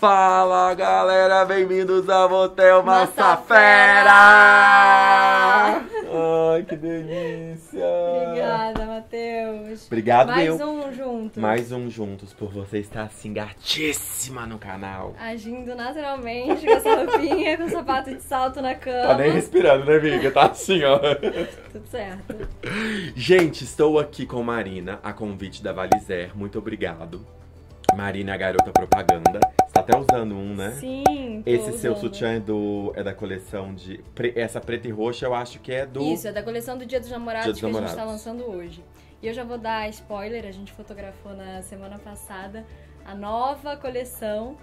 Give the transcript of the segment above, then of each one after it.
Fala galera, bem-vindos ao Motel Massafera! Ai, que delícia! Obrigada, Matheus. Obrigado, Mais um juntos. Mais um juntos, por você estar assim gatíssima no canal. Agindo naturalmente, com essa roupinha, com sapato de salto na cama. Tá nem respirando, né, amiga? Tá assim, ó. Tudo certo. Gente, estou aqui com Marina, a convite da Valizer. Muito obrigado. Marina é a garota propaganda. Você tá até usando um, né? Sim, tô Esse seu usando. sutiã é da coleção de... Essa preta e roxa eu acho que é do... Isso, é da coleção do Dia dos Namorados, Dia dos que a gente Namorados. tá lançando hoje. E eu já vou dar spoiler, a gente fotografou na semana passada a nova coleção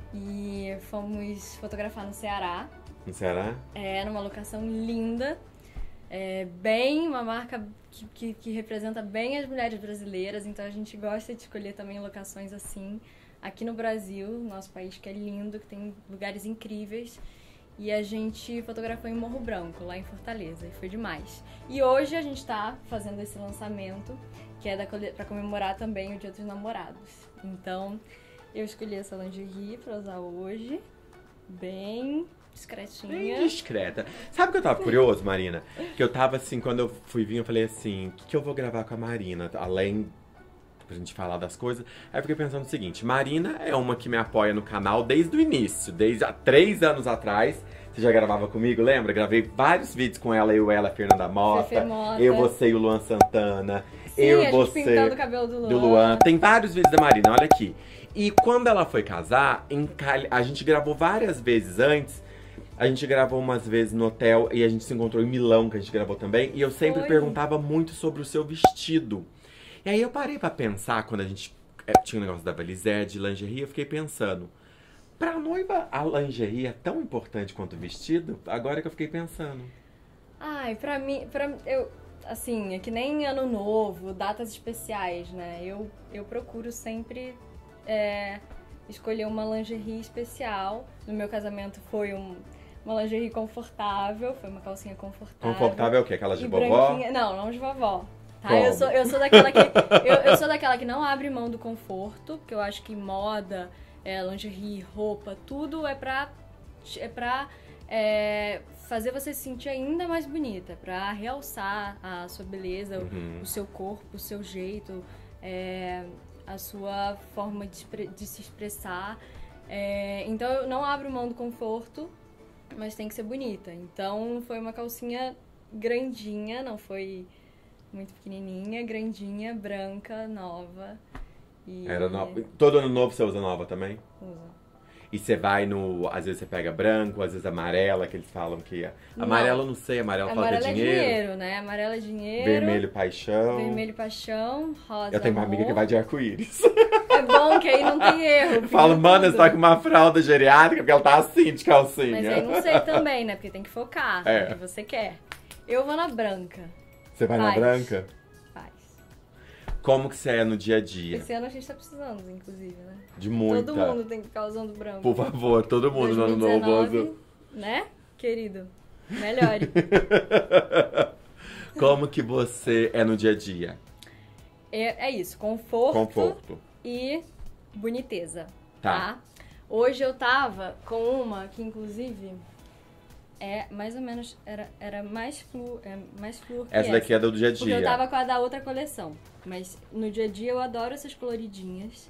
e fomos fotografar no Ceará. No Ceará? É, numa locação linda. É bem uma marca que representa bem as mulheres brasileiras, então a gente gosta de escolher também locações assim aqui no Brasil, nosso país que é lindo, que tem lugares incríveis. E a gente fotografou em Morro Branco, lá em Fortaleza, e foi demais. E hoje a gente tá fazendo esse lançamento, que é pra comemorar também o Dia dos Namorados. Então, eu escolhi essa lingerie pra usar hoje, bem discretinha. Bem discreta. Sabe o que eu tava curioso, Marina? Que eu tava assim, quando eu fui vir, eu falei assim, o que eu vou gravar com a Marina? Além pra gente falar das coisas. Aí eu fiquei pensando o seguinte, Marina é uma que me apoia no canal desde o início, desde há 3 anos atrás. Você já gravava comigo, lembra? Gravei vários vídeos com ela, a Fernanda Mota. Fefe Mota. Eu, você e o Luan Santana. Sim, eu, a gente você, pintando o cabelo do Luan. do Luan. Tem vários vídeos da Marina, olha aqui. E quando ela foi casar, a gente gravou várias vezes antes. A gente gravou umas vezes no hotel e a gente se encontrou em Milão, que a gente gravou também. E eu sempre Foi. perguntava muito sobre o seu vestido. E aí eu parei pra pensar, quando a gente tinha o negócio da Valizer, de lingerie, eu fiquei pensando, pra noiva a lingerie é tão importante quanto o vestido? Agora que eu fiquei pensando. Ai, pra mim, assim, é que nem ano novo, datas especiais, né? Eu procuro sempre escolher uma lingerie especial. No meu casamento foi uma lingerie confortável, foi uma calcinha confortável. Confortável é o quê? Aquela de E vovó? branquinha. Não de vovó. Tá? Como? Eu sou daquela que eu sou daquela que não abre mão do conforto, porque eu acho que moda, lingerie, roupa, tudo é pra fazer você se sentir ainda mais bonita, pra realçar a sua beleza, o seu corpo, o seu jeito, a sua forma de se expressar. Então eu não abro mão do conforto, mas tem que ser bonita. Então foi uma calcinha grandinha, não foi muito pequenininha, grandinha, branca, nova. Era nova. Todo ano novo você usa nova também? Usa. E você vai no... Às vezes você pega branco, às vezes amarela, que eles falam que é... Amarelo eu não sei, amarelo fala que é Amarelo dinheiro. né? Amarelo é dinheiro. Vermelho, paixão. Vermelho, paixão. Rosa, Eu tenho uma amor. amiga que vai de arco-íris. É bom que aí não tem erro. Eu falo, mano, você tá com uma fralda geriátrica, porque ela tá assim, de calcinha. Mas aí não sei também, né? Porque tem que focar no que você quer. Eu vou na branca. Você vai na branca? Faz. Como que você é no dia a dia? Esse ano a gente tá precisando, inclusive, né? De muita. Todo mundo tem que ficar usando branco. Por favor, todo mundo no ano novo 2019, usa. né, querido? Melhore. Como que você é no dia a dia? É isso, conforto e boniteza, tá? Hoje eu tava com uma que, inclusive, mais ou menos, era mais flúor que Essa daqui é do dia a dia. Porque eu tava com a da outra coleção. Mas no dia a dia eu adoro essas coloridinhas.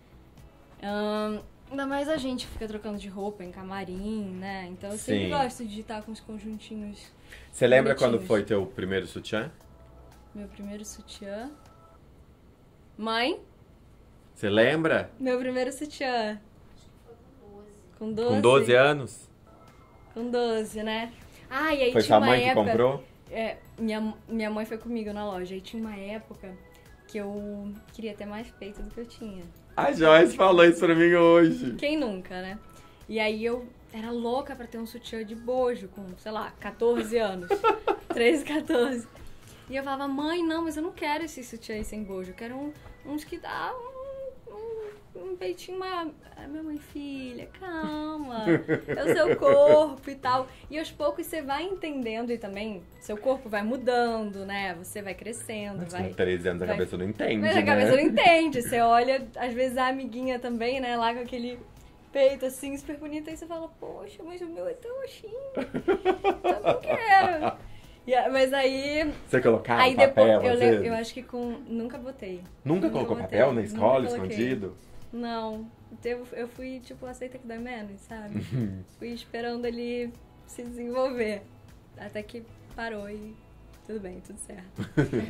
Ainda mais a gente que fica trocando de roupa em camarim, né? Então eu sempre gosto de estar com os conjuntinhos. Você lembra bonitinhos. quando foi teu primeiro sutiã? Meu primeiro sutiã. Mãe? Você lembra? Meu primeiro sutiã. Com 12. Com 12 anos? Com 12, né? Ah, e aí Foi tinha sua uma mãe época... que comprou? Minha mãe foi comigo na loja. Aí tinha uma época que eu queria ter mais peito do que eu tinha. A Joyce falou isso pra mim hoje. Quem nunca, né? E aí eu era louca pra ter um sutiã de bojo com, sei lá, 14 anos. 13, 14. E eu falava, mãe, não, mas eu não quero esse sutiã aí sem bojo. Eu quero uns que dá um peitinho maior. Ai, minha mãe, filha, calma. É o seu corpo e tal. E aos poucos você vai entendendo e também seu corpo vai mudando, né? Você vai crescendo. Mas vai, com 13 anos a vai... cabeça não entende, Mas né? a cabeça não entende. Você olha, às vezes, a amiguinha também, né? Lá com aquele peito, assim, super bonito. Aí você fala, poxa, mas o meu é tão baixinho. Eu não quero. Mas aí... Você colocava aí papel, depois, às vezes? eu acho que nunca botei. Nunca colocou papel na escola, Nunca coloquei. escondido? Não. Eu fui, tipo, aceita que dói menos, sabe? Fui esperando ele se desenvolver. Até que parou e tudo bem, tudo certo.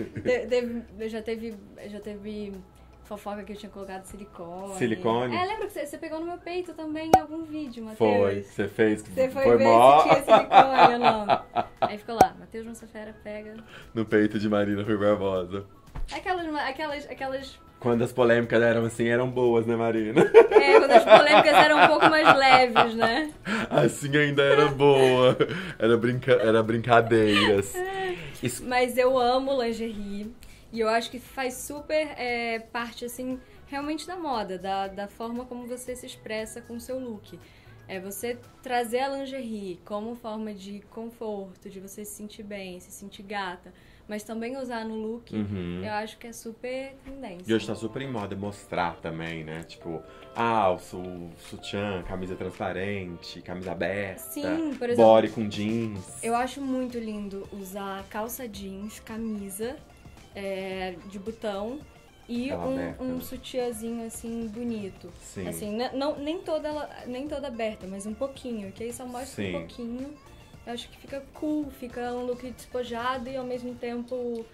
Já teve fofoca que eu tinha colocado silicone. Silicone? Lembra que você pegou no meu peito também em algum vídeo, Matheus? Foi, você fez. Você foi ver se tinha silicone ou não. Aí ficou lá, Matheus Massafera pega... No peito de Marina Rui Barbosa. Aquelas... Quando as polêmicas eram assim, eram boas, né, Marina? quando as polêmicas eram um pouco mais leves, né? Assim ainda era boa. Era brincadeiras. Mas eu amo lingerie. E eu acho que faz super parte, assim, realmente da moda. Da forma como você se expressa com o seu look. É você trazer a lingerie como forma de conforto, de você se sentir bem, se sentir gata. Mas também usar no look, eu acho que é super tendência. E hoje tá super em moda mostrar também, né? Tipo, o sutiã, camisa transparente, camisa aberta. Sim, por exemplo. Body com jeans. Eu acho muito lindo usar calça jeans, camisa de botão e um sutiãzinho assim bonito. Sim. Assim, nem toda aberta, mas um pouquinho, que aí só mostra um pouquinho. Eu acho que fica cool, fica um look despojado e ao mesmo tempo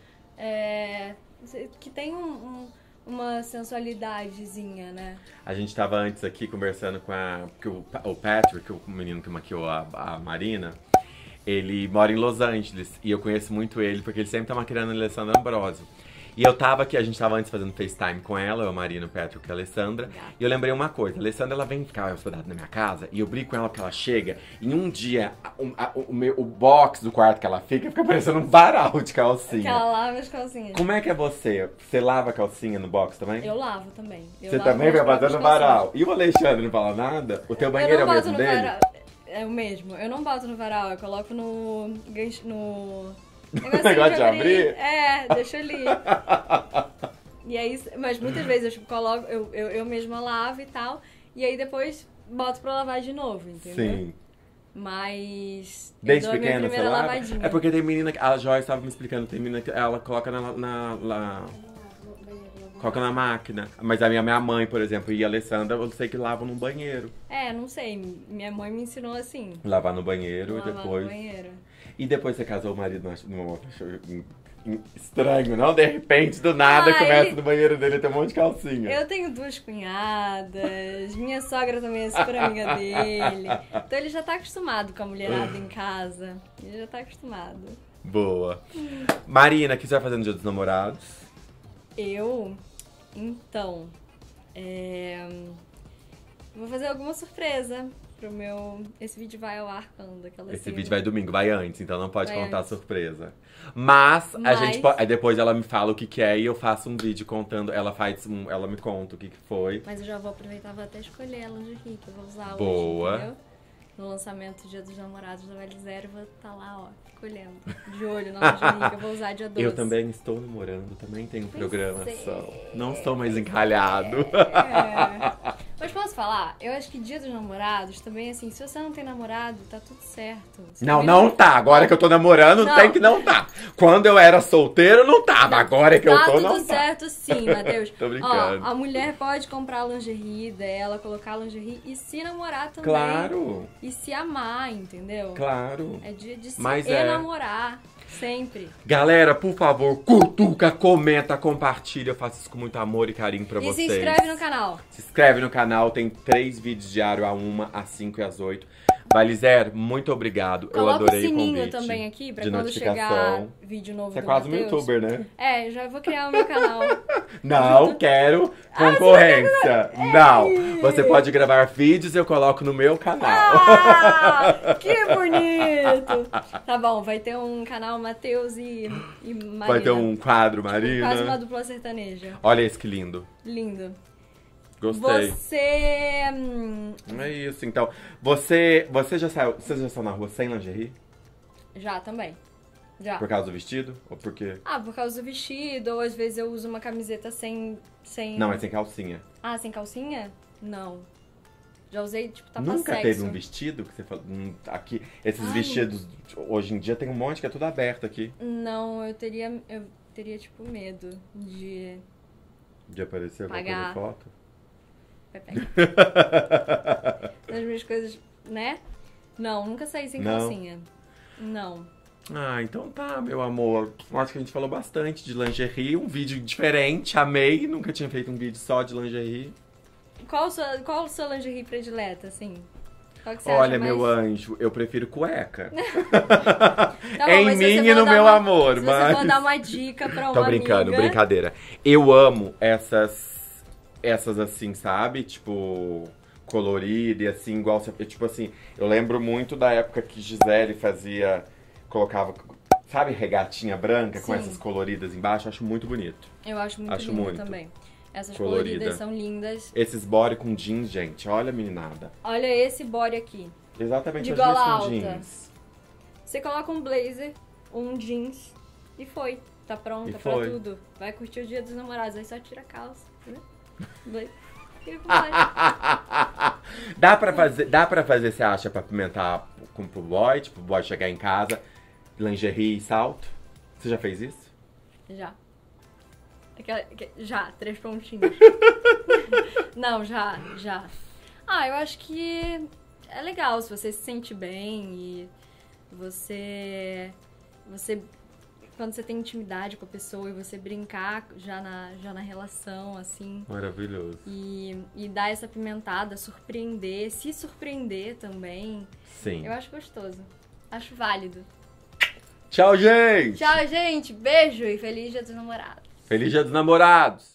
que tem uma sensualidadezinha, né? A gente tava antes aqui conversando com o Patrick, o menino que maquiou a Marina. Ele mora em Los Angeles e eu conheço muito ele porque ele sempre tá maquiando a Alessandra Ambrosio. E eu tava aqui, a gente tava antes fazendo FaceTime com ela, a Marina, o Patrick e a Alessandra. E eu lembrei uma coisa, a Alessandra ela vem ficar hospedada na minha casa e eu brigo com ela porque ela chega e um dia o box do quarto que ela fica parecendo um varal de calcinha. Que ela lava as calcinhas. Como é que é você? Você lava a calcinha no box também? Eu lavo também. Você também vai botando no varal. E o Alexandre não fala nada? O teu banheiro é o mesmo dele? Varal. É o mesmo. Eu não boto no varal, eu coloco no negócio de abrir? Deixa ali. E aí, mas muitas vezes eu coloco, eu mesma lavo e tal, e aí depois boto pra lavar de novo, entendeu? Sim. Mas desde eu dou pequena a minha você primeira lava? lavadinha. É porque tem menina, a Joyce estava me explicando, tem menina que ela coloca coloca na máquina. Mas a minha mãe, por exemplo, e a Alessandra, eu sei que lavam no banheiro. Não sei. Minha mãe me ensinou assim. Lavar no banheiro e depois... Lavar no banheiro. E depois você casou o marido numa estranho, não? De repente, do nada, começa no banheiro dele ter um monte de calcinha. Eu tenho 2 cunhadas, minha sogra também é super amiga dele. Então ele já tá acostumado com a mulherada em casa. Ele já tá acostumado. Boa. Marina, o que você vai fazer no Dia dos Namorados? Então, vou fazer alguma surpresa pro meu... Esse vídeo vai ao ar quando? Esse vídeo vai domingo, vai antes, então não pode contar a surpresa. Mas a gente pode... Aí depois ela me fala o que é e eu faço um vídeo contando, ela me conta o que foi. Mas eu já vou aproveitar, vou até escolher a lingerie que eu vou usar Boa. hoje, entendeu? No lançamento do Dia dos Namorados da Vale Zero, eu vou estar lá, escolhendo. De olho na lingerie que eu vou usar dia 12. Eu também estou namorando, também tenho programação. Não estou mais encalhado. Mas posso falar? Eu acho que Dia dos Namorados também, assim, se você não tem namorado, tá tudo certo. Não tá. Agora que eu tô namorando, não tem que não tá. Quando eu era solteiro, não tava. Agora que eu tô, não tá. Tá tudo certo sim, Matheus. Tô brincando. A mulher pode comprar a lingerie dela, colocar a lingerie e se namorar também. Claro. E se amar, entendeu? Claro. É dia de se Mas namorar. Sempre. Galera, por favor, cutuca, comenta, compartilha. Eu faço isso com muito amor e carinho pra vocês. E se inscreve no canal. Se inscreve no canal, tem 3 vídeos diários, a 1, às 5 e às 8. Balizer, muito obrigado. Coloca eu adorei o sininho convite. Também aqui, pra de quando chegar vídeo novo. Você é quase um youtuber, né? Já vou criar o meu canal. Não quero concorrência. Não. Você pode gravar vídeos e eu coloco no meu canal. Que bonito. Tá bom, vai ter um canal Matheus e Marina. Vai ter um quadro, Marina. Quase uma dupla sertaneja. Olha esse que lindo. Lindo. Gostei. Você... É isso, então. Você já saiu na rua sem lingerie? Já, também. Já. Por causa do vestido? Ou por quê? Por causa do vestido, ou às vezes eu uso uma camiseta sem... Não, é sem calcinha. Sem calcinha? Não. Já usei, tipo, tapa Nunca sexo. teve um vestido que você falou. Aqui, esses vestidos, hoje em dia tem um monte que é tudo aberto aqui. Não, eu teria, tipo, medo de De aparecer alguma coisa pagar. na foto? Vai pegar. Das minhas coisas, né? Não, nunca saí sem Não. calcinha. Não. Ah, então tá, meu amor. Acho que a gente falou bastante de lingerie, um vídeo diferente, amei. Nunca tinha feito um vídeo só de lingerie. Qual a sua lingerie predileta, assim? Qual que você Olha, acha mais... meu anjo, eu prefiro cueca. Tá bom, Em mas se mim você e no mandar meu uma- amor, se mas... você mandar uma dica pra uma Tô brincando, amiga... brincadeira. Eu amo essas assim, sabe? Tipo, colorida e assim, igual você... Tipo assim, eu lembro muito da época que Gisele colocava, sabe, regatinha branca com Sim. essas coloridas embaixo. Acho muito bonito. Eu acho muito Acho lindo muito. também. Essas Colorida. coloridas são lindas. Esses body com jeans, gente, olha, meninada. Olha esse body aqui. Exatamente, De as duas gola com alta. jeans. Você coloca um blazer, um jeans e foi. Tá pronta E pra foi. tudo. Vai curtir o dia dos namorados, aí só tira a calça, né? Blazer. Fica com blazer. Dá pra fazer, você acha, pra pimentar pro boy? Tipo, o boy chegar em casa, lingerie e salto? Você já fez isso? Já. Já, 3 pontinhos. Não, já. Ah, eu acho que é legal se você se sente bem e você quando você tem intimidade com a pessoa e você brincar já na relação, assim, Maravilhoso. e dar essa pimentada, surpreender, se surpreender também, Sim. eu acho gostoso. Acho válido. Tchau, gente! Tchau, gente. Beijo e feliz dia dos namorados. Feliz Dia dos Namorados!